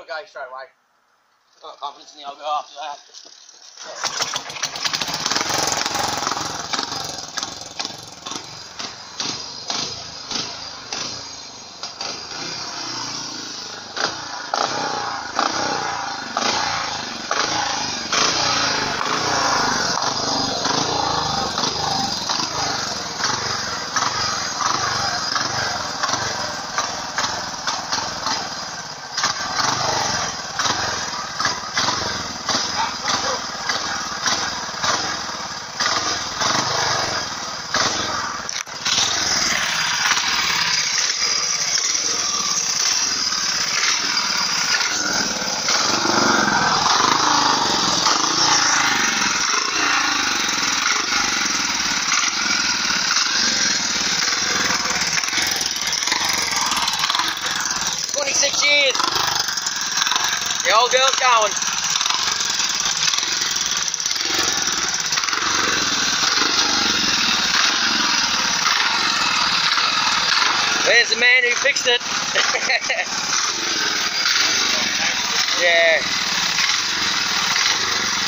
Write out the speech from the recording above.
it'll go straight away. I've got confidence in the old go after that. 26 years. The old girl's going. There's the man who fixed it. Yeah.